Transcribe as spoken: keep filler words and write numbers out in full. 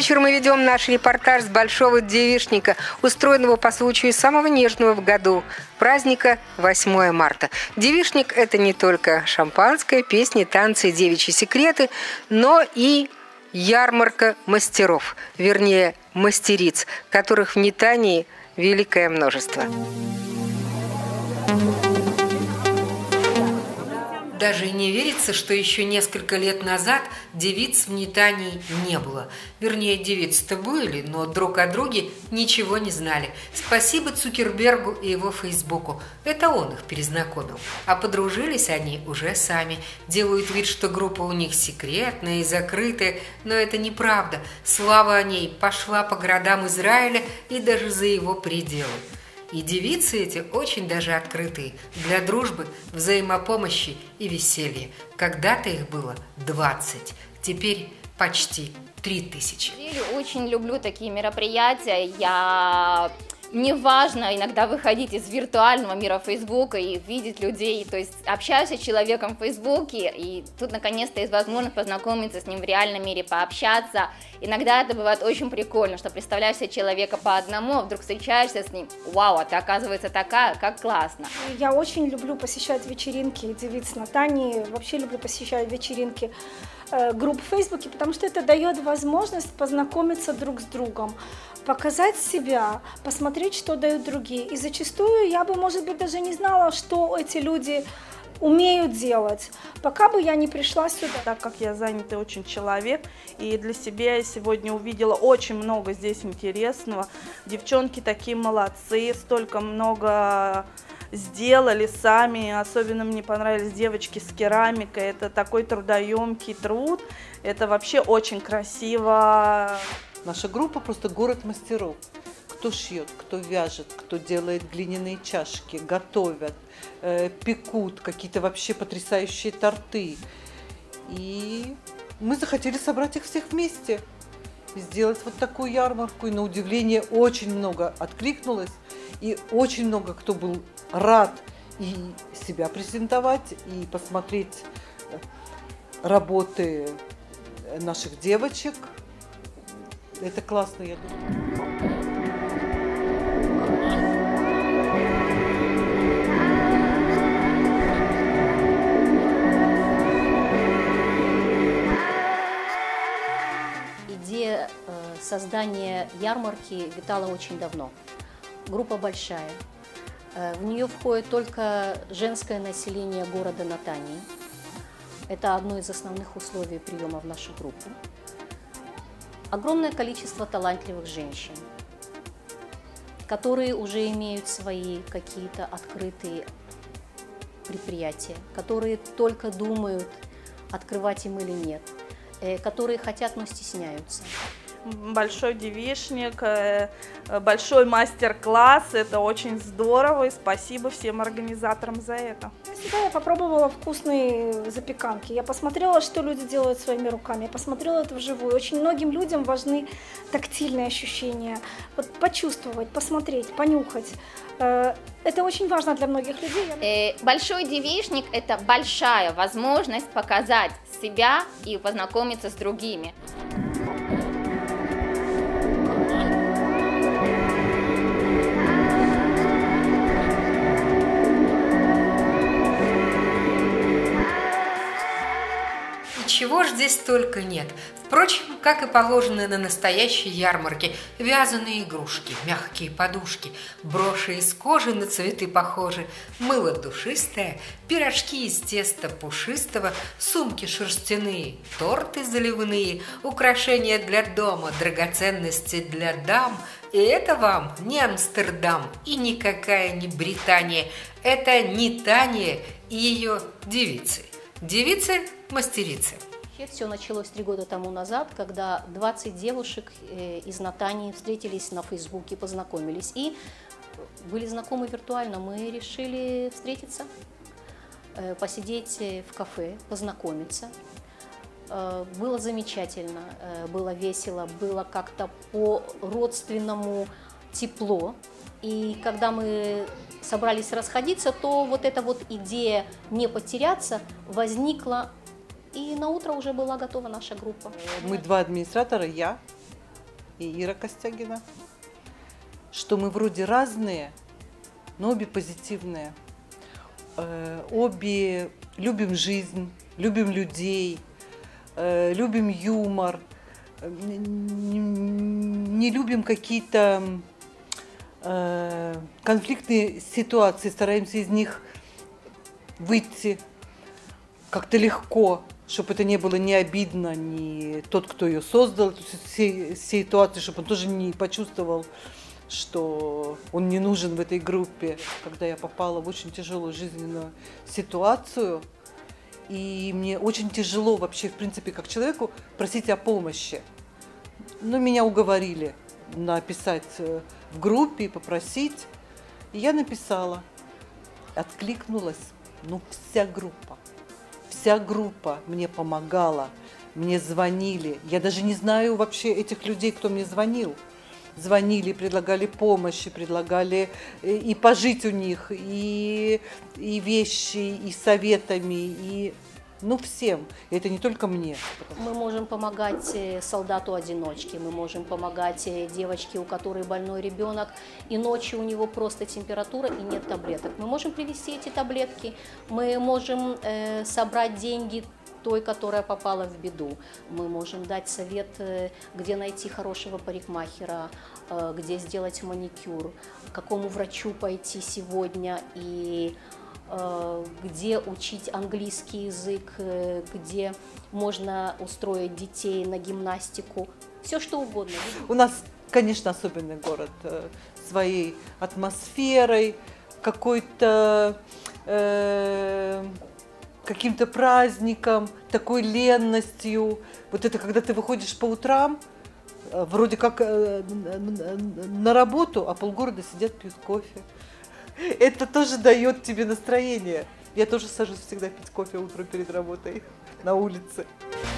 вечер мы ведем наш репортаж с Большого девичника, устроенного по случаю самого нежного в году праздника восьмое марта. Девичник – это не только шампанское, песни, танцы, девичьи секреты, но и ярмарка мастеров, вернее, мастериц, которых в Нетании великое множество. Даже и не верится, что еще несколько лет назад девиц в Нетании не было. Вернее, девицы-то были, но друг о друге ничего не знали. Спасибо Цукербергу и его Фейсбуку. Это он их перезнакомил. А подружились они уже сами. Делают вид, что группа у них секретная и закрытая, но это неправда. Слава о ней пошла по городам Израиля и даже за его пределы. И девицы эти очень даже открытые для дружбы, взаимопомощи и веселья. Когда-то их было двадцать, теперь почти три тысячи. Очень люблю такие мероприятия. Я... Мне важно иногда выходить из виртуального мира Фейсбука и видеть людей, то есть общаюсь с человеком в Фейсбуке, и тут наконец-то есть возможность познакомиться с ним в реальном мире, пообщаться. Иногда это бывает очень прикольно, что представляешь себе человека по одному, а вдруг встречаешься с ним, вау, а ты оказывается такая, как классно. Я очень люблю посещать вечеринки девиц Нетании, вообще люблю посещать вечеринки э, групп в Фейсбуке, потому что это дает возможность познакомиться друг с другом, показать себя, посмотреть, что дают другие. И зачастую я бы, может быть, даже не знала, что эти люди умеют делать, пока бы я не пришла сюда. Так как я занятый очень человек, и для себя я сегодня увидела очень много здесь интересного. Девчонки такие молодцы, столько много сделали сами. Особенно мне понравились девочки с керамикой. Это такой трудоемкий труд. Это вообще очень красиво. Наша группа просто город мастеров. Кто шьет, кто вяжет, кто делает глиняные чашки, готовят, э, пекут какие-то вообще потрясающие торты. И мы захотели собрать их всех вместе, сделать вот такую ярмарку. И на удивление очень много откликнулось, и очень много кто был рад и себя презентовать, и посмотреть работы наших девочек. Это классно, я думаю. Идея создания ярмарки витала очень давно. Группа большая. В нее входит только женское население города Нетании. Это одно из основных условий приема в нашу группу. Огромное количество талантливых женщин, которые уже имеют свои какие-то открытые предприятия, которые только думают, открывать им или нет, которые хотят, но стесняются. Большой девичник, большой мастер-класс, это очень здорово, и спасибо всем организаторам за это. Сюда я попробовала вкусные запеканки, я посмотрела, что люди делают своими руками, я посмотрела это вживую. Очень многим людям важны тактильные ощущения, вот почувствовать, посмотреть, понюхать. Это очень важно для многих людей. Большой девичник – это большая возможность показать себя и познакомиться с другими. Чего ж здесь только нет. Впрочем, как и положено на настоящей ярмарке, вязаные игрушки, мягкие подушки, броши из кожи на цветы похожи, мыло душистое, пирожки из теста пушистого, сумки шерстяные, торты заливные, украшения для дома, драгоценности для дам. И это вам не Амстердам и никакая не Британия, это Нетания и ее девицы. Девицы-мастерицы. Все началось три года тому назад, когда двадцать девушек из Нетании встретились на Фейсбуке, познакомились и были знакомы виртуально. Мы решили встретиться, посидеть в кафе, познакомиться. Было замечательно, было весело, было как-то по-родственному тепло. И когда мы собрались расходиться, то вот эта вот идея не потеряться возникла, и на утро уже была готова наша группа. Мы два администратора, я и Ира Костягина, что мы вроде разные, но обе позитивные. Обе любим жизнь, любим людей, любим юмор, не любим какие-то конфликтные ситуации, стараемся из них выйти как-то легко, чтобы это не было ни обидно, ни тот, кто ее создал, эту ситуацию, чтобы он тоже не почувствовал, что он не нужен в этой группе. Когда я попала в очень тяжелую жизненную ситуацию, и мне очень тяжело вообще, в принципе, как человеку просить о помощи. Но меня уговорили написать в группе и попросить. И я написала, откликнулась, ну, вся группа. Вся группа мне помогала, мне звонили. Я даже не знаю вообще этих людей, кто мне звонил. Звонили, предлагали помощи, предлагали и пожить у них, и, и вещи, и советами, и ну всем. И это не только мне. Мы можем помогать солдату-одиночке, мы можем помогать девочке, у которой больной ребенок, и ночью у него просто температура и нет таблеток. Мы можем привезти эти таблетки, мы можем э, собрать деньги той, которая попала в беду. Мы можем дать совет, где найти хорошего парикмахера, где сделать маникюр, к какому врачу пойти сегодня и где учить английский язык, где можно устроить детей на гимнастику, все что угодно. У нас, конечно, особенный город своей атмосферой, какой-то э, каким-то праздником, такой ленностью. Вот это когда ты выходишь по утрам, вроде как на работу, а полгорода сидят, пьют кофе. Это тоже дает тебе настроение. Я тоже сажусь всегда пить кофе утром перед работой на улице.